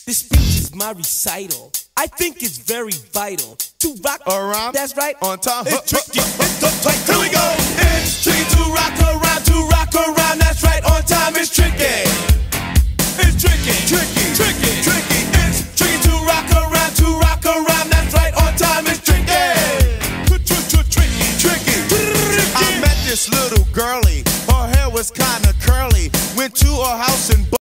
This speech is my recital. I think it's very vital to rock around. That's right. On time. It's tricky. It's the tight. Here we go. It's tricky to rock around. To rock around. That's right. On time. It's tricky. It's tricky. Tricky. Tricky. Tricky. It's tricky to rock around. To rock around. That's right. On time. It's tricky. Tricky. Tricky. I met this little girlie. Her hair was kinda curly. Went to her house and